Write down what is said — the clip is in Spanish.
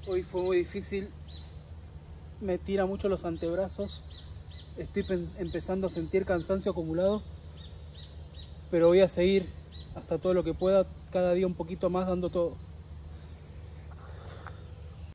Hoy fue muy difícil, me tira mucho los antebrazos, estoy empezando a sentir cansancio acumulado, pero voy a seguir hasta todo lo que pueda, cada día un poquito más dando todo.